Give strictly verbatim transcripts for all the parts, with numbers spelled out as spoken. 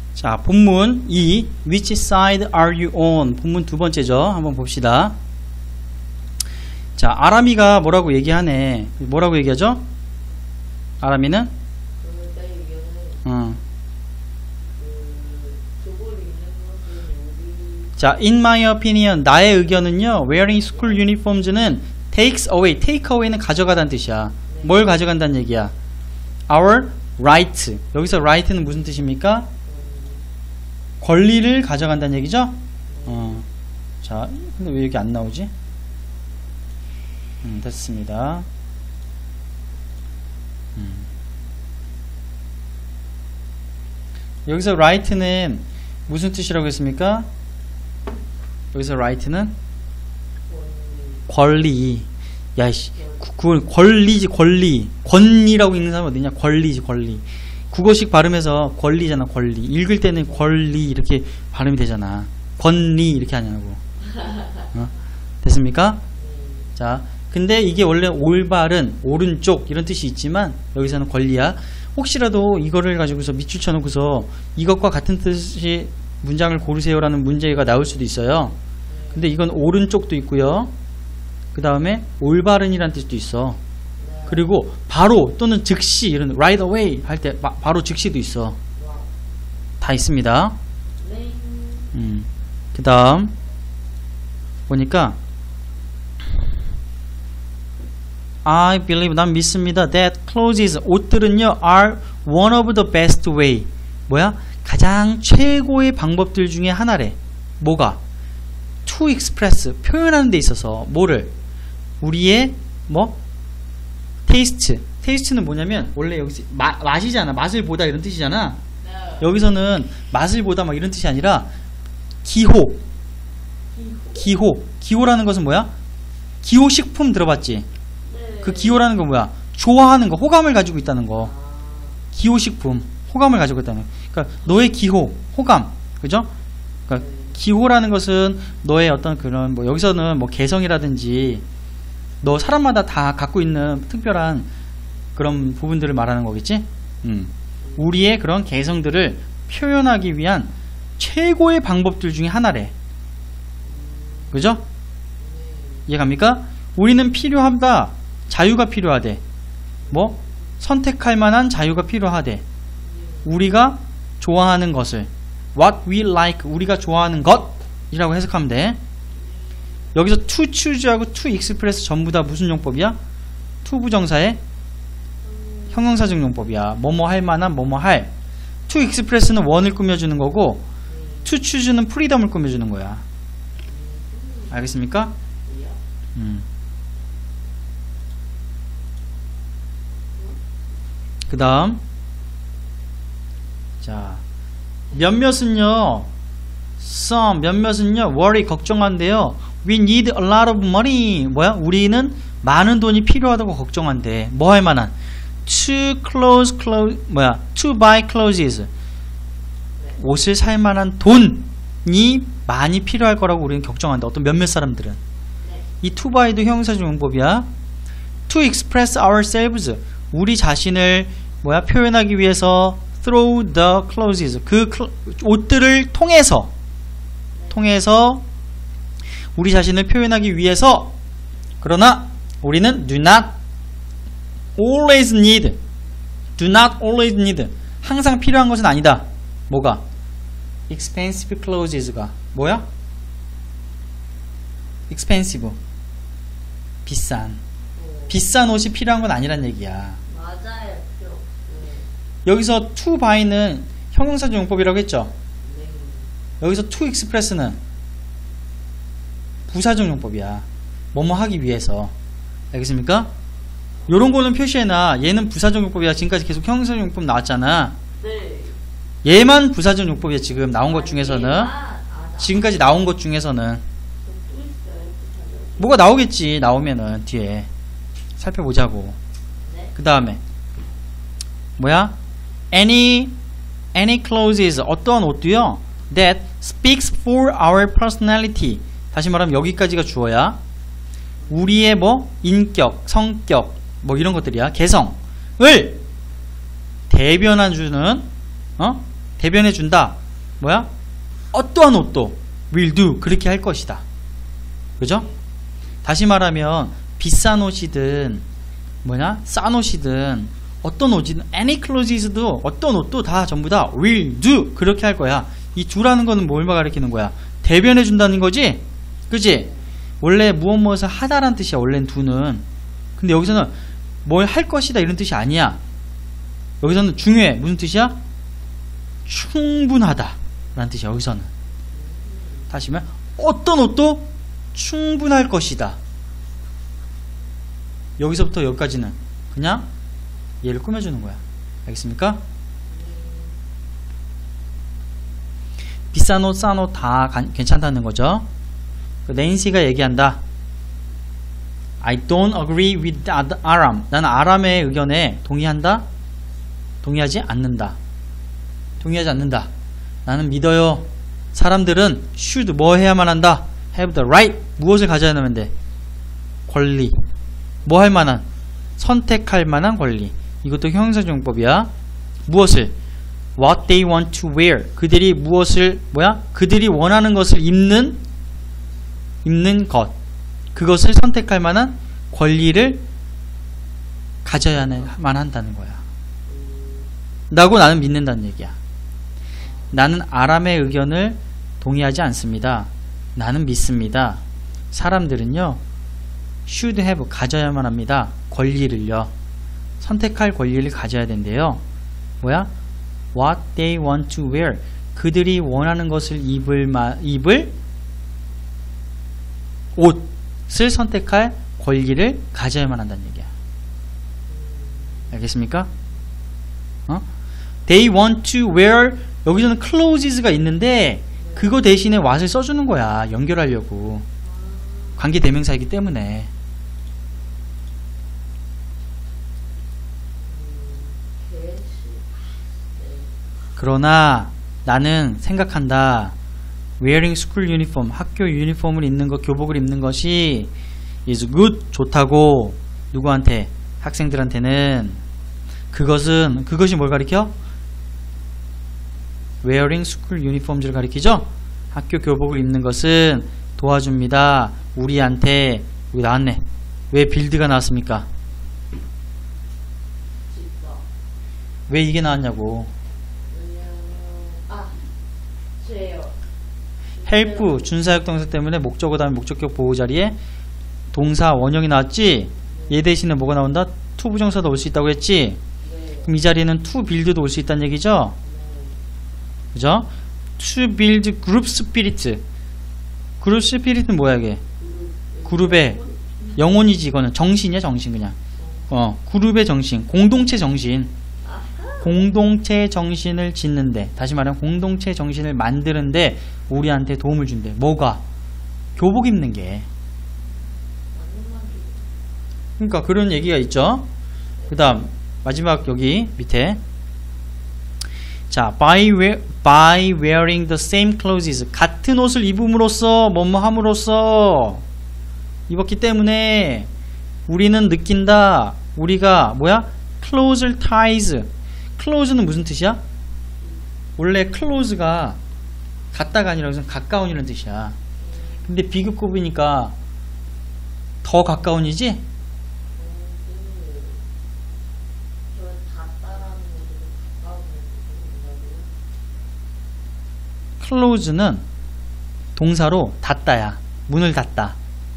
자, 본문 이. Which side are you on? 본문 두 번째죠. 한번 봅시다. 자, 아람이가 뭐라고 얘기하네. 뭐라고 얘기하죠? 아람이는? 어. 자, in my opinion, 나의 의견은요, wearing school uniforms는 takes away, take away는 가져가다는 뜻이야. 뭘 가져간다는 얘기야? Our right. 여기서 right는 무슨 뜻입니까? 권리를 가져간다는 얘기죠? 어. 자, 근데 왜 여기 안 나오지? 음, 됐습니다. 음. 여기서 right는 무슨 뜻이라고 했습니까? 여기서 right는 권리. 야이씨, 그걸 권리지, 권리. 권리라고 읽는 사람 어디냐? 권리지, 권리. 국어식 발음해서 권리잖아, 권리. 읽을 때는 권리 이렇게 발음이 되잖아. 권리 이렇게 하냐고. 어? 됐습니까? 자, 근데 이게 원래 올바른, 오른쪽 이런 뜻이 있지만 여기서는 권리야. 혹시라도 이거를 가지고서 밑줄 쳐놓고서 이것과 같은 뜻이 문장을 고르세요라는 문제가 나올 수도 있어요. 근데 이건 오른쪽도 있고요. 그 다음에 올바른이라는 뜻도 있어. 그리고 바로 또는 즉시 이런 right away 할 때 바로 즉시도 있어. 다 있습니다. 음. 그 다음 보니까 I believe, 난 믿습니다. That clothes, 옷들은요 are one of the best way. 뭐야? 가장 최고의 방법들 중에 하나래. 뭐가? To express, 표현하는 데 있어서 뭐를? 우리의 뭐? 테이스트. 테이스트는 뭐냐면 원래 여기서 마, 맛이잖아. 맛을 보다 이런 뜻이잖아. 여기서는 맛을 보다 막 이런 뜻이 아니라 기호. 기호. 기호라는 것은 뭐야? 기호식품 들어봤지? 그 기호라는 건 뭐야? 좋아하는 거, 호감을 가지고 있다는 거. 기호식품, 호감을 가지고 있다는 거. 그러니까 너의 기호, 호감, 그죠? 그러니까 기호라는 것은 너의 어떤 그런 뭐 여기서는 뭐 개성이라든지 너 사람마다 다 갖고 있는 특별한 그런 부분들을 말하는 거겠지? 음. 우리의 그런 개성들을 표현하기 위한 최고의 방법들 중에 하나래. 그죠? 이해갑니까? 우리는 필요하다. 자유가 필요하대. 뭐? 선택할 만한 자유가 필요하대. 우리가 좋아하는 것을 what we like, 우리가 좋아하는 것이라고 해석하면 돼. 여기서 to choose하고 to express 전부 다 무슨 용법이야? to 부정사의 형용사적 용법이야. 뭐뭐 할 만한 뭐뭐 할. to express는 원을 꾸며주는 거고 to choose는 프리덤을 꾸며주는 거야. 알겠습니까? 음. 그 다음 자 몇몇은요 some 몇몇은요 worry 걱정한대요. we need a lot of money. 뭐야? 우리는 많은 돈이 필요하다고 걱정한대. 뭐 할 만한? to clothes, clothes 뭐야? to buy clothes. 옷을 살 만한 돈이 많이 필요할 거라고 우리는 걱정한다. 어떤 몇몇 사람들은. 이 to buy도 형용사적 용법이야. to express ourselves. 우리 자신을 뭐야? 표현하기 위해서 through the clothes. 그 클, 옷들을 통해서 통해서 우리 자신을 표현하기 위해서. 그러나 우리는 do not always need. do not always need. 항상 필요한 것은 아니다. 뭐가? expensive clothes가 뭐야? expensive. 비싼. 비싼 옷이 필요한 건 아니란 얘기야. 맞아요. 네. 여기서 to buy는 형용사적 용법이라고 했죠? 네. 여기서 to express는 부사적 용법이야. 뭐뭐 하기 위해서. 알겠습니까? 요런 거는 표시해놔. 얘는 부사적 용법이야. 지금까지 계속 형용사적 용법 나왔잖아. 네. 얘만 부사적 용법이야. 지금 나온 것 아니, 중에서는. 얘만? 아, 나- 지금까지 나온 것 중에서는. 또 있어요, 부사적. 뭐가 나오겠지. 나오면은 뒤에 살펴보자고. 네. 그 다음에 뭐야? Any any clothes, 어떠한 옷도요 that speaks for our personality. 다시 말하면 여기까지가 주어야. 우리의 뭐 인격, 성격 뭐 이런 것들이야. 개성을 대변해주는 어? 대변해준다. 뭐야? 어떠한 옷도 will do 그렇게 할 것이다. 그죠? 다시 말하면 비싼 옷이든 뭐냐 싼 옷이든 어떤 옷이든 any clothes도 어떤 옷도 다 전부 다 will do 그렇게 할 거야. 이 do라는 거는 뭘 가리키는 거야? 대변해 준다는 거지? 그지? 원래 무엇 무엇을 하다라는 뜻이야. 원래는 do는. 근데 여기서는 뭘 할 것이다 이런 뜻이 아니야. 여기서는 중요해. 무슨 뜻이야? 충분하다 라는 뜻이야. 여기서는 다시 말하면 어떤 옷도 충분할 것이다. 여기서부터 여기까지는 그냥 얘를 꾸며주는 거야. 알겠습니까? 비싼 옷, 싼 옷 다 괜찮다는 거죠. 낸시가 얘기한다. I don't agree with 아람. 나는 아람의 의견에 동의한다? 동의하지 않는다. 동의하지 않는다. 나는 믿어요. 사람들은 should 뭐 해야만 한다? have the right. 무엇을 가져야 하면 돼? 권리. 뭐 할 만한? 선택할 만한 권리. 이것도 형용사용법이야. 무엇을? What they want to wear. 그들이 무엇을 뭐야? 그들이 원하는 것을 입는 입는 것. 그것을 선택할 만한 권리를 가져야만 한다는 거야. 라고 나는 믿는다는 얘기야. 나는 아람의 의견을 동의하지 않습니다. 나는 믿습니다. 사람들은요 should have 가져야만 합니다. 권리를요. 선택할 권리를 가져야 된대요. 뭐야? What they want to wear. 그들이 원하는 것을 입을, 마, 입을 옷을 선택할 권리를 가져야만 한다는 얘기야. 알겠습니까? 어? They want to wear. 여기서는 clothes가 있는데 그거 대신에 what을 써주는 거야. 연결하려고. 관계대명사이기 때문에. 그러나 나는 생각한다. wearing school uniform, 학교 유니폼을 입는 것, 교복을 입는 것이 is good, 좋다고. 누구한테? 학생들한테는. 그것은, 그것이 뭘 가리켜? wearing school uniforms를 가리키죠? 학교 교복을 입는 것은 도와줍니다. 우리한테. 여기 나왔네. 왜 빌드가 나왔습니까? 왜 이게 나왔냐고. 헬프 준사역 동사 때문에 목적어 다음에 목적격 보호 자리에 동사 원형이 나왔지. 얘 대신에 뭐가 나온다? 투 부정사도 올 수 있다고 했지. 그럼 이 자리에는 투 빌드도 올 수 있다는 얘기죠. 그죠? to build group spirit. 그룹 스피릿은 뭐야 이게? 그룹의 영혼이지. 이거는 정신이야. 정신. 그냥 어 그룹의 정신, 공동체 정신. 공동체 정신을 짓는데, 다시 말하면 공동체 정신을 만드는데 우리한테 도움을 준대. 뭐가? 교복 입는 게. 그러니까 그런 얘기가 있죠. 그 다음 마지막 여기 밑에 자 by, wear, by wearing the same clothes. 같은 옷을 입음으로써 뭐뭐 함으로써 입었기 때문에 우리는 느낀다. 우리가 뭐야? closer ties. close는 무슨 뜻이야? 원래 close가 같다가 아니라 여기서 가까운이라는 뜻이야. 근데 비교급이니까 더 가까운이지? close는 동사로 닫다야. 문을 닫다.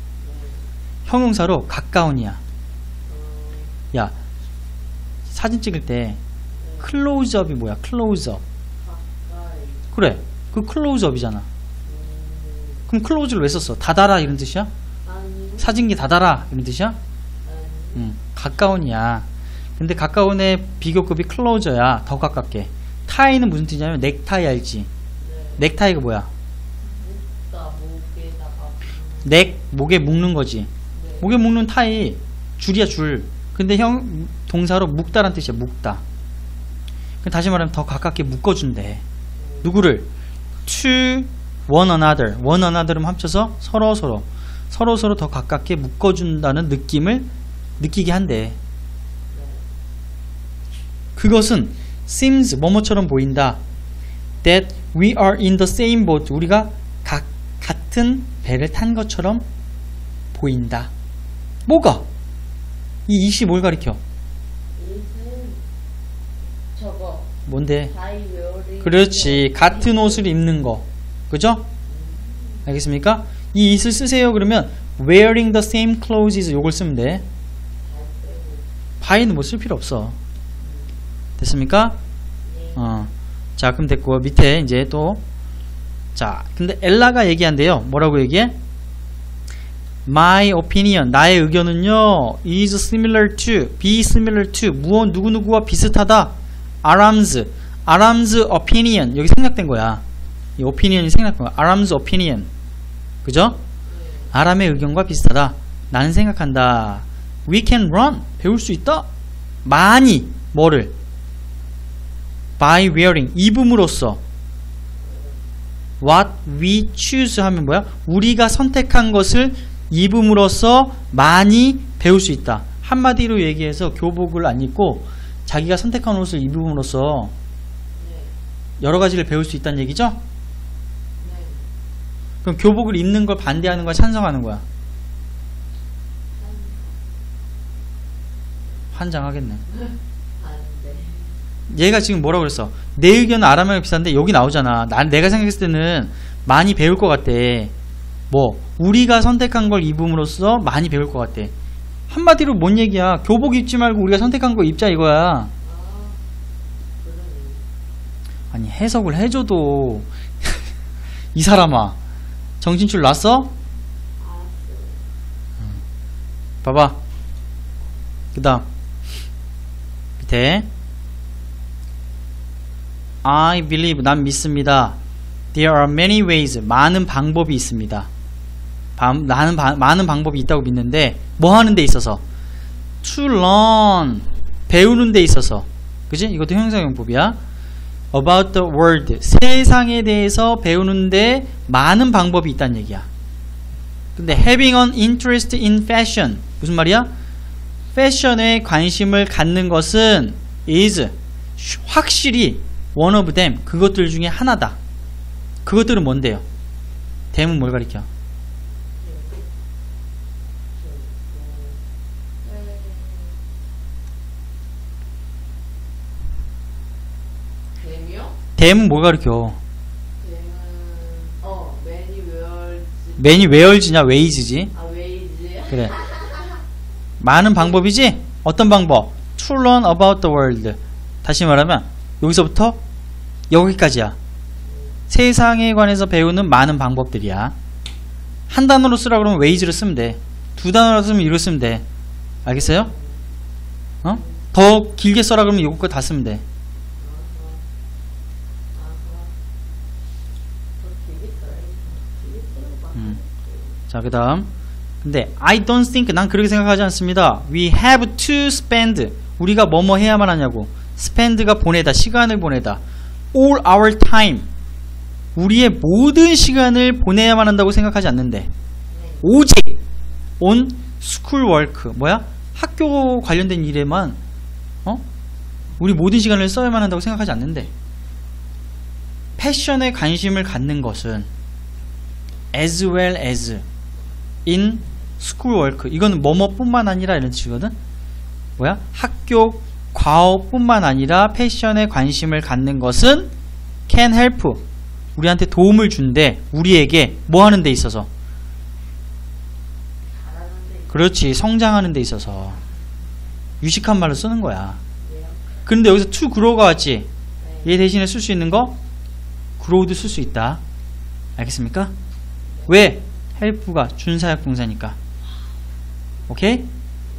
형용사로 가까운이야. 야, 사진 찍을 때 클로즈업이 뭐야? 클로즈업. 그래, 그 클로즈업이잖아. 그럼 클로즈를 왜 썼어? 닫아라 이런 뜻이야? 사진기 닫아라 이런 뜻이야? 응, 가까운이야. 근데 가까운의 비교급이 클로저야. 더 가깝게. 타이는 무슨 뜻이냐면 넥타이 알지? 넥타이가 뭐야? 넥, 목에 묶는 거지. 목에 묶는 타이 줄이야 줄. 근데 형 동사로 묶다란 뜻이야. 묶다. 다시 말하면 더 가깝게 묶어준대. 누구를? to one another. one another를 합쳐서 서로 서로 서로 서로 더 가깝게 묶어준다는 느낌을 느끼게 한대. 그것은 seems 뭐뭐처럼 보인다. that We are in the same boat. 우리가 각, 같은 배를 탄 것처럼 보인다. 뭐가? 이 it이 뭘 가리켜? it은 저거 뭔데? by wearing 그렇지. 같은 옷을 입는 거. 그죠? 알겠습니까? 이 it을 쓰세요. 그러면 wearing the same clothes 요걸 쓰면 돼. by는 뭐 쓸 필요 없어. 됐습니까? 네. 어. 자, 그럼 됐고 밑에 이제 또 자, 근데 엘라가 얘기한대요. 뭐라고 얘기해? My opinion, 나의 의견은요, is similar to, be similar to, 무언 누구누구와 비슷하다. Aram's, Aram's opinion, 여기 생략된 거야. 이 opinion이 생략된 거야. Aram's opinion, 그죠? 아람의 의견과 비슷하다. 나는 생각한다. We can run, 배울 수 있다. 많이, 뭐를? By wearing, 입음으로써. What we choose 하면 뭐야? 우리가 선택한 것을 입음으로써 많이 배울 수 있다. 한마디로 얘기해서 교복을 안 입고 자기가 선택한 옷을 입음으로써 여러 가지를 배울 수 있다는 얘기죠? 네. 그럼 교복을 입는 걸 반대하는 거야? 찬성하는 거야? 환장하겠네. 반대. 얘가 지금 뭐라고 그랬어? 내 의견은 아람이랑 비슷한데 여기 나오잖아. 난 내가 생각했을 때는 많이 배울 것 같대. 뭐 우리가 선택한 걸 입음으로써 많이 배울 것 같대. 한마디로 뭔 얘기야? 교복 입지 말고 우리가 선택한 거 입자 이거야. 아, 그러네. 아니 해석을 해줘도 이 사람아 정신줄 났어? 알았어. 봐봐. 그 다음 밑에 I believe, 난 믿습니다. There are many ways, 많은 방법이 있습니다. 바, 나는 바, 많은 방법이 있다고 믿는데 뭐 하는 데 있어서? To learn, 배우는 데 있어서. 그지? 이것도 형용사용법이야. About the world, 세상에 대해서 배우는데 많은 방법이 있다는 얘기야. 근데 having an interest in fashion, 무슨 말이야? 패션에 관심을 갖는 것은 is, 확실히 one of them, 그것들 중에 하나다. 그것들은 뭔데요? them은 뭘 가리켜? 뱀이요? them은 뭘 가리켜? 뱀은 어 many wears. many where's냐 ways지? 아 ways. 그래. 많은 방법이지? 어떤 방법? To learn about the world. 다시 말하면 여기서부터 여기까지야. 세상에 관해서 배우는 많은 방법들이야. 한 단어로 쓰라 그러면 ways를 쓰면 돼. 두 단어로 쓰면 이걸 쓰면 돼. 알겠어요? 어? 더 길게 써라 그러면 이거 다 쓰면 돼. 음. 자, 그 다음. 근데 I don't think, 난 그렇게 생각하지 않습니다. We have to spend, 우리가 뭐뭐 해야만 하냐고. spend가 보내다, 시간을 보내다. all our time, 우리의 모든 시간을 보내야만 한다고 생각하지 않는데 오직 on school work, 뭐야? 학교 관련된 일에만 어? 우리 모든 시간을 써야만 한다고 생각하지 않는데 패션에 관심을 갖는 것은 as well as in school work, 이거는 뭐뭐뿐만 아니라 이런 뜻이거든. 뭐야? 학교 과업뿐만 아니라 패션에 관심을 갖는 것은 can help, 우리한테 도움을 준대. 우리에게 뭐 하는 데 있어서? 그렇지, 성장하는 데 있어서. 유식한 말로 쓰는 거야. 그런데 여기서 to grow가 왔지? 얘 대신에 쓸 수 있는 거 grow도 쓸 수 있다. 알겠습니까? 왜? help가 준사역 동사니까. 오케이? 네.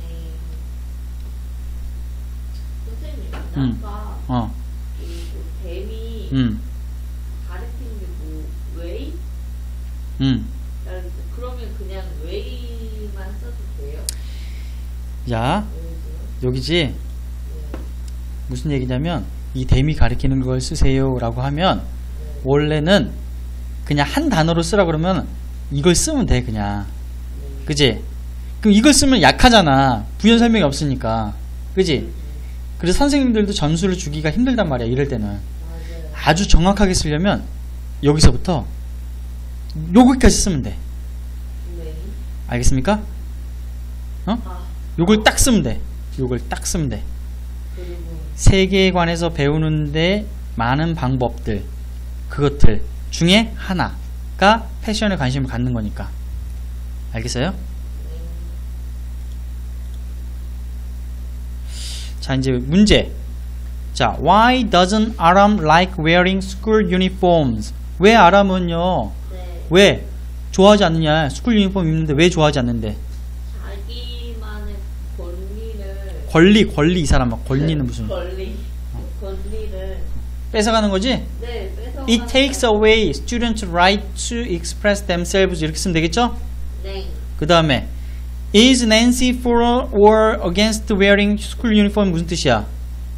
선생님, 음. 아까 어. 그 뱀이 음. 가르치는 게 뭐 웨이? 음. 그러면 그냥 웨이만 써도 돼요? 자, 웨이죠? 여기지? 네. 무슨 얘기냐면 이 댐이 가리키는 걸 쓰세요 라고 하면 네. 원래는 그냥 한 단어로 쓰라 그러면 이걸 쓰면 돼 그냥. 네. 그지? 그럼 이걸 쓰면 약하잖아. 부연 설명이 없으니까. 그지? 그래서 선생님들도 점수를 주기가 힘들단 말이야 이럴 때는. 맞아요. 아주 정확하게 쓰려면 여기서부터 여기까지 쓰면 돼. 네. 알겠습니까? 어? 아, 요걸 딱 쓰면 돼. 요걸 딱 쓰면 돼. 그리고 세계에 관해서 배우는데 많은 방법들, 그것들 중에 하나가 패션에 관심을 갖는 거니까. 알겠어요? 네. 자, 이제 문제. 자, why doesn't Aram like wearing school uniforms? 왜 아람은요, 네. 왜 좋아하지 않느냐? 스쿨 유니폼 입는데 왜 좋아하지 않는데? 자기만의 권리를 권리, 권리 이 사람아. 권리는 무슨? 권리 권리를 뺏어가는 거지? 네 뺏어. It takes away students' right to express themselves. 이렇게 쓰면 되겠죠? 네. 그 다음에 Is Nancy for or against wearing school uniform? 무슨 뜻이야? 어,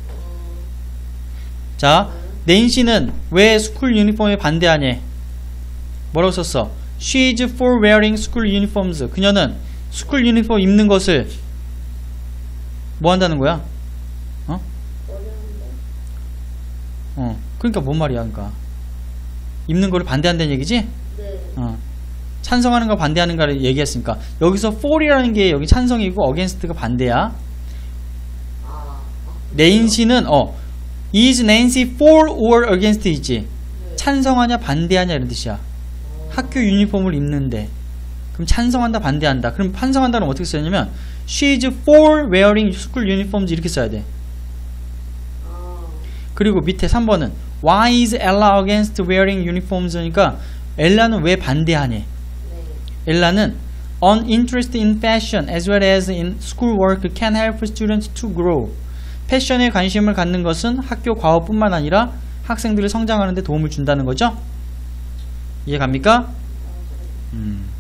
자, 낸시는 왜 스쿨 유니폼에 반대하냐? 뭐라고 썼어? She is for wearing school uniforms. 그녀는 스쿨 유니폼 입는 것을 뭐 한다는 거야? 어? 어려운데. 어. 그러니까 뭔 말이야, 그러니까. 입는 거를 반대한다는 얘기지? 네. 어. 찬성하는 거 반대하는 거를 얘기했으니까 여기서 for이라는 게 여기 찬성이고 against가 반대야. 아, 아 낸시는 어 is Nancy for or against 이지? 네. 찬성하냐 반대하냐 이런 뜻이야. 어, 학교 유니폼을 입는데 그럼 찬성한다 반대한다. 그럼 찬성한다는 어떻게 써야냐면 she is for wearing school uniforms 이렇게 써야 돼. 아, 그리고 밑에 삼 번은 why is Ella against wearing uniforms? 그러니까 엘라는 왜 반대하냐? 네. 엘라는 uninterested in fashion as well as in schoolwork can help students to grow. 패션에 관심을 갖는 것은 학교 과업뿐만 아니라 학생들을 성장하는 데 도움을 준다는 거죠. 이해 갑니까? 음.